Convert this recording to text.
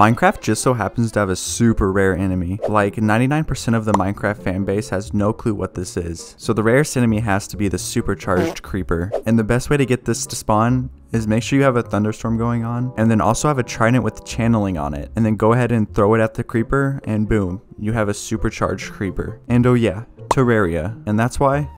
Minecraft just so happens to have a super rare enemy. Like 99% of the Minecraft fan base has no clue what this is. So the rarest enemy has to be the supercharged creeper. And the best way to get this to spawn is make sure you have a thunderstorm going on, and then also have a trident with channeling on it, and then go ahead and throw it at the creeper, and boom, you have a supercharged creeper. And oh yeah, Terraria. And that's why